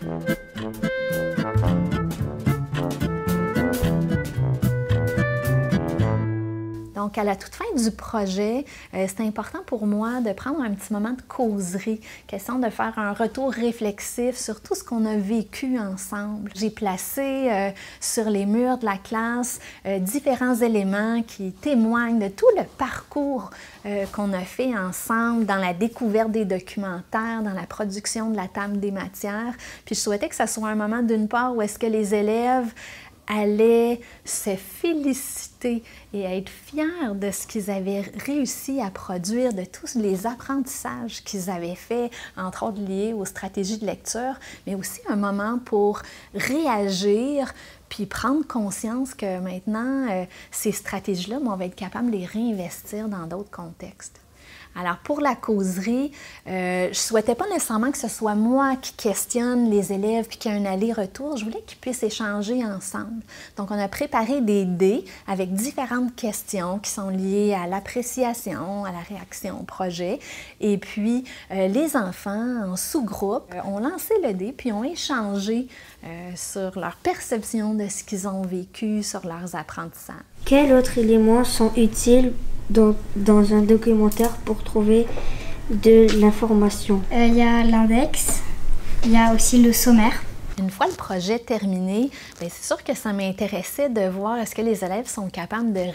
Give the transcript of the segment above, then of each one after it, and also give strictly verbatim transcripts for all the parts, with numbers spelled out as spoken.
Donc, à la toute fin du projet, euh, c'est important pour moi de prendre un petit moment de causerie, question de faire un retour réflexif sur tout ce qu'on a vécu ensemble. J'ai placé euh, sur les murs de la classe euh, différents éléments qui témoignent de tout le parcours euh, qu'on a fait ensemble dans la découverte des documentaires, dans la production de la table des matières. Puis je souhaitais que ça soit un moment d'une part où est-ce que les élèves allaient se féliciter et être fiers de ce qu'ils avaient réussi à produire, de tous les apprentissages qu'ils avaient faits, entre autres liés aux stratégies de lecture, mais aussi un moment pour réagir puis prendre conscience que maintenant, euh, ces stratégies-là, on va être capable de les réinvestir dans d'autres contextes. Alors, pour la causerie, euh, je ne souhaitais pas nécessairement que ce soit moi qui questionne les élèves puis qu'il y ait un aller-retour. Je voulais qu'ils puissent échanger ensemble. Donc, on a préparé des dés avec différentes questions qui sont liées à l'appréciation, à la réaction au projet. Et puis, euh, les enfants, en sous-groupe, euh, ont lancé le dé puis ont échangé euh, sur leur perception de ce qu'ils ont vécu, sur leurs apprentissages. Quels autres éléments sont utiles Dans, dans un documentaire pour trouver de l'information? Il euh, y a l'index, il y a aussi le sommaire. Une fois le projet terminé, bien, c'est sûr que ça m'intéressait de voir est-ce que les élèves sont capables de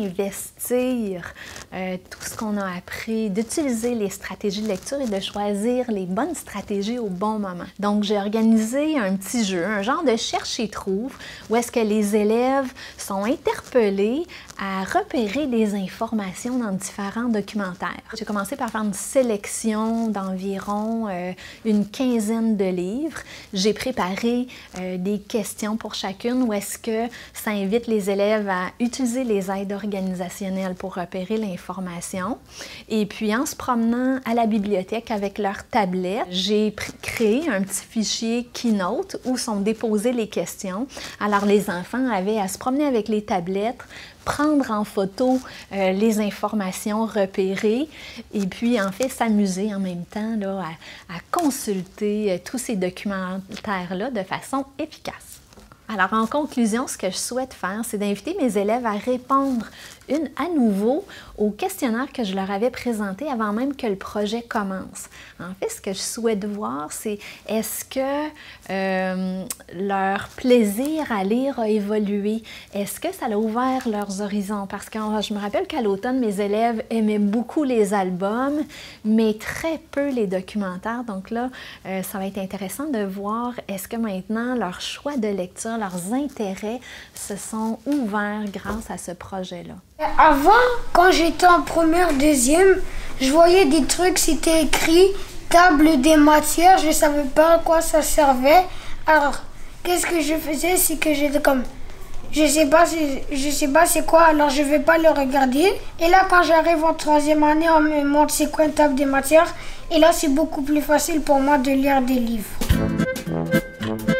réinvestir euh, tout ce qu'on a appris, d'utiliser les stratégies de lecture et de choisir les bonnes stratégies au bon moment. Donc, j'ai organisé un petit jeu, un genre de cherche et trouve, où est-ce que les élèves sont interpellés à repérer des informations dans différents documentaires. J'ai commencé par faire une sélection d'environ euh, une quinzaine de livres. J'ai préparé Euh, des questions pour chacune où est-ce que ça invite les élèves à utiliser les aides organisationnelles pour repérer l'information. Et puis, en se promenant à la bibliothèque avec leur tablette, j'ai créé un petit fichier Keynote où sont déposées les questions. Alors, les enfants avaient à se promener avec les tablettes, prendre en photo euh, les informations repérées et puis en fait s'amuser en même temps là, à, à consulter euh, tous ces documentaires-là de façon efficace. Alors en conclusion, ce que je souhaite faire, c'est d'inviter mes élèves à répondre une, à nouveau au questionnaire que je leur avais présenté avant même que le projet commence. En fait, ce que je souhaite voir, c'est est-ce que euh, leur plaisir à lire a évolué? Est-ce que ça a ouvert leurs horizons? Parce que je me rappelle qu'à l'automne, mes élèves aimaient beaucoup les albums, mais très peu les documentaires. Donc là, euh, ça va être intéressant de voir est-ce que maintenant, leur choix de lecture, leurs intérêts se sont ouverts grâce à ce projet-là. Avant, quand j'étais en première, deuxième, je voyais des trucs, c'était écrit table des matières, je ne savais pas à quoi ça servait. Alors, qu'est-ce que je faisais, c'est que j'étais comme, je sais pas, je sais pas c'est quoi, alors je vais pas le regarder. Et là, quand j'arrive en troisième année, on me montre c'est quoi une table des matières. Et là, c'est beaucoup plus facile pour moi de lire des livres.